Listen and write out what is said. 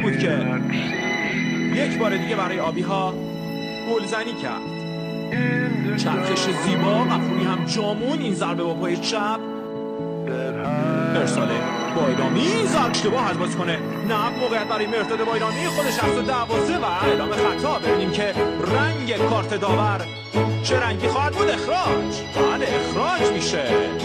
بود که یک بار دیگه برای آبی‌ها گلزنی کرد. چرخش زیبا و پوری هم جامون این ضربه با پای چپ. ارسال بایرامی، این ضربه اشتباه هست باز کنه. نه موقعیت برای مرداد بایرامی، خودش از تو 12 و اعلام خطا. ببینیم که رنگ کارت داور چه رنگی خواهد بود. اخراج. بله اخراج میشه.